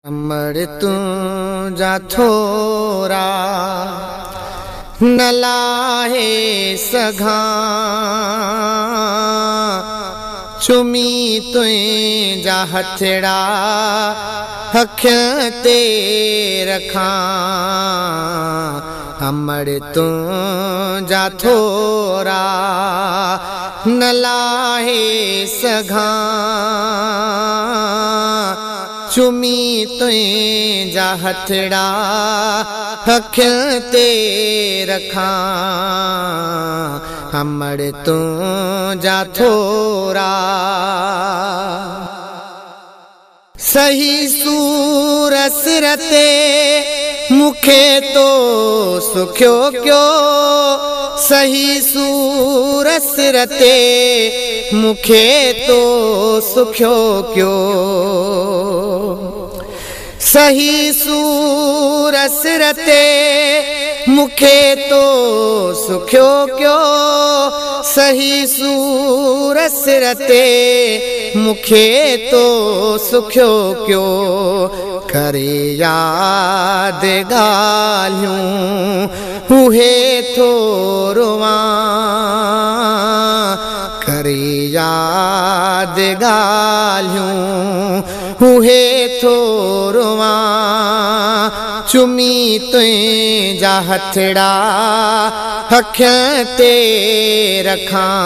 अमर तू जा थोरा न लाहे सघां चुमी तुंहिंजा हथड़ा अखियुनि ते रखां। अमर तू जा थोरा न लाहे सघां चुमी तुंहिंजा हथड़ा अखियुनि ते रखां। अमर तू जा थोरा सही सूर सिर ते मुखे तो सुखियो क्यों। सही सूर सिर ते मुखे तो सुखियो क्यों। सही सूर सिर ते मुखे तो सुखियो क्यों। सही सूर सिर ते मुखे तो सुखियो क्यों। करे याद ॻाल्हियूं उहे थो रोवां। करे याद ॻाल्हियूं उहे थो रोवां। चुमी तुंहिंजा हथड़ा अखियुनि ते रखां।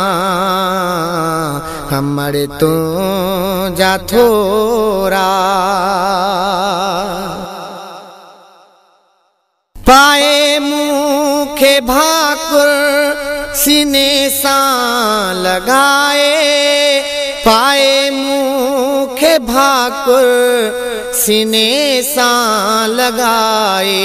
अमर तू जा थोरा पाए मुखे भाकुर सीने सां लगाए। पाए मुखे भाकुर सीने सां लगाए।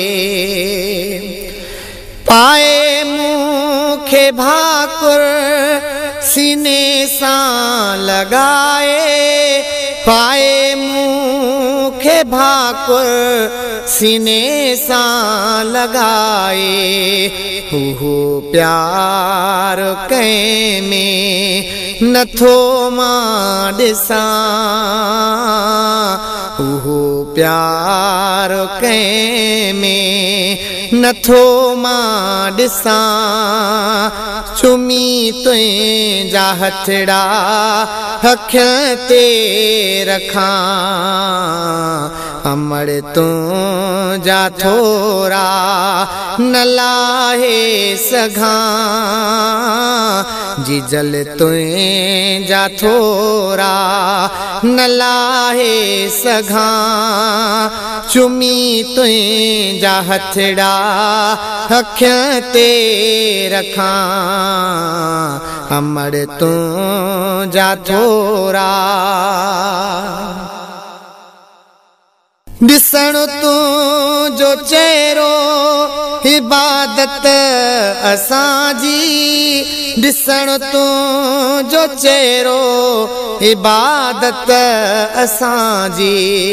पाए मुखे भाकुर सीने सां लगाए। पाए मुखे भाकुर सीने सां लगाए। हू प्यार कंहिंमें नथो मां ॾिसां। हू प्यार कंहिंमें नथो मां ॾिसां। चुमी तुंहिंजा हथड़ा अखियुनि ते रखां। अमर तू जा थोरा न लाहे सघां। जिजल तुंहिंजा थोरा न लाहे सघां। चुमी तुंहिंजा हथड़ा अखियुनि ते रखां। अमर तू जा थोरा ॾिसण तुंहिंजो चेहरो इबादत असांजी। ॾिसण तुंहिंजो चेहरो इबादत असांजी।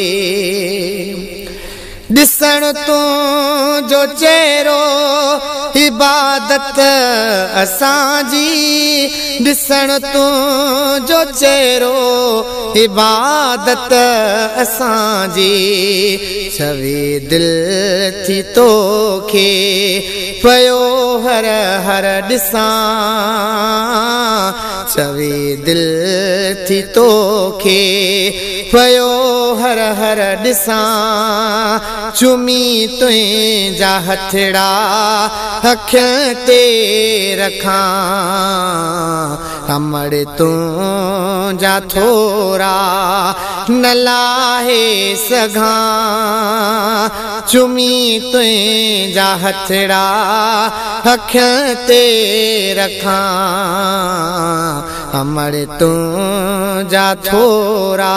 ॾिसण तुंहिंजो चेहरो इबादत असांजी। ॾिसण तुंहिंजो चेहरो इबादत असांजी। छवे दिल थी तोखे पयो हर हर ॾिसां। छवे दिल थी तोखे पयो हर हर ॾिसां। चुमी तुंहिंजा हथड़ा अखियुनि ते रखां। अमर तू जा थोरा न लाहे सघां। चुमी तुंहिंजा हथड़ा अखियुनि ते रखां। अमर तू जा थोरा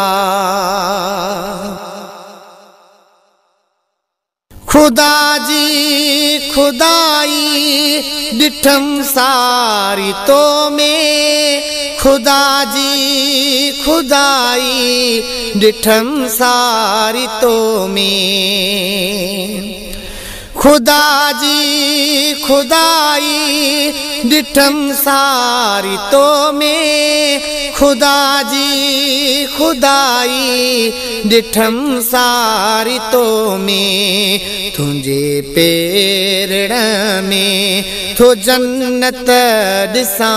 खुदा जी खुदाई ॾिठम सारी तो में। खुदा जी खुदाई ॾिठम सारी तो में। खुदा जी खुदाई ॾिठम सारी तो में। खुदा जी खुदाई डिठम सारी तो में तुझे पेरड़ में थो जन्नत दिसा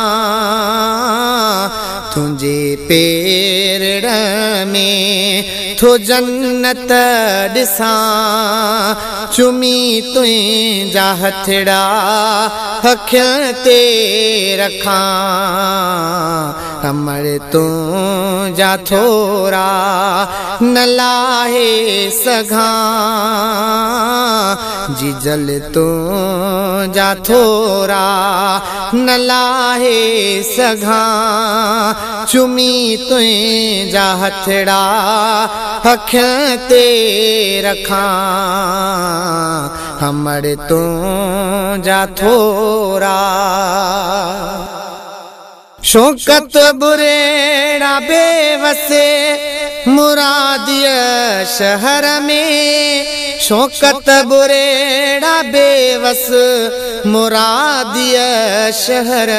तुझे पेरड़ में थो जन्नत दिसा चुमी तुझा हथड़ा अखियां ते रखा अमर तू जा थोरा न लाहे सघा जिजल तू जा थोरा न लाहे सघा चुमी तुझा हथड़ा अखियां ते रखा हमर तू जा थोरा शौकत बुरेड़ा बेवसे मुरादिया शहर में शौकत बुरेड़ा बेवस मुरादिया शहर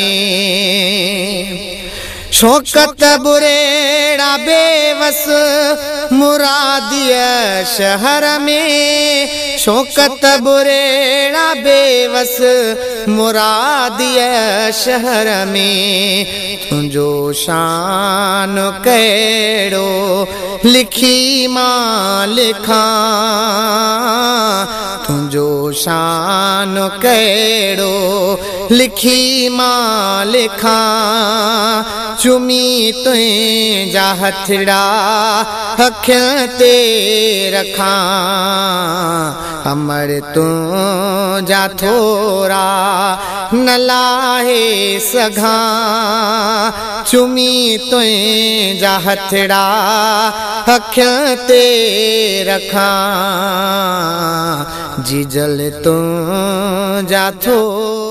में शौकत बुरेड़ा बेवस मुरादिया शहर में शौकत बुरेड़ा बेवस मुरादिया शहर में तुझो शान कहिड़ो लिखी मां लिखा तुझो शान कहिड़ो लिखी मां लिखा चुमी तुझा हथड़ा अखियां ते रखा अमर तू जा थोरा न लाहे सघा चुमी तुझा हथड़ा अखियां ते रखा जिजल तू जा थोरा।